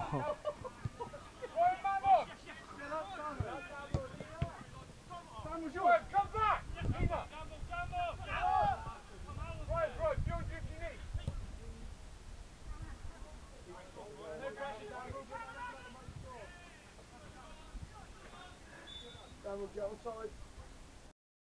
Come back! Right, build if you need. Dan will get on side.